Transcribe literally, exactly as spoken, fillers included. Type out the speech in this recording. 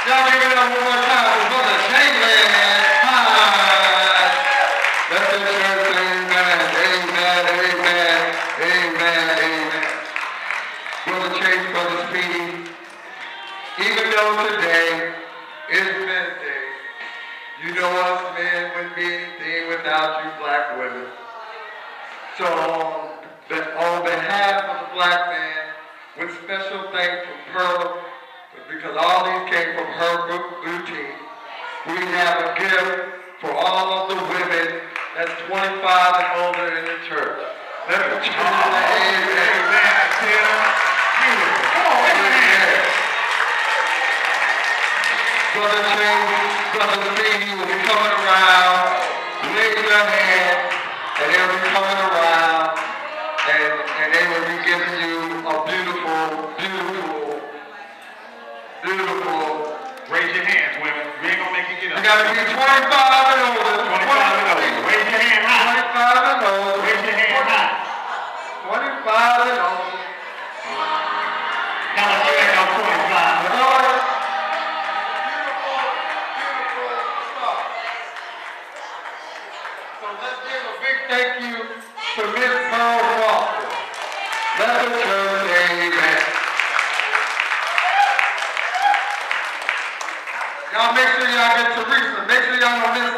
Y'all give it up one more time for Brother Jalen Hines. That's the church. Amen. Amen. Amen. Amen. Amen. Brother Chase, Brother Speedy, even though today is Men's Day, you know us men wouldn't be anything without you black women. So on behalf of the black man, with special thanks from Pearl, because all these came from her boutique, we have a gift for all of the women that's twenty-five and older in the church. Let me tell you that. Amen. Beautiful. Come on, amen. Brother Chase, Brother Speedy will be coming around, raise your hand, and they'll be coming around, and, and they will be giving you a beautiful, beautiful, beautiful. Raise your hands, women. We ain't gonna make you get up. You gotta be twenty-five and older. twenty-five and older. Raise your hand high. twenty-five and older. Raise your hand high. twenty-five and older. Now you ain't no twenty-five. Lord. So let's give a big thank you to Miss Pearl Foster. Let the church say amen. Y'all make sure y'all get Teresa. Make sure y'all don't miss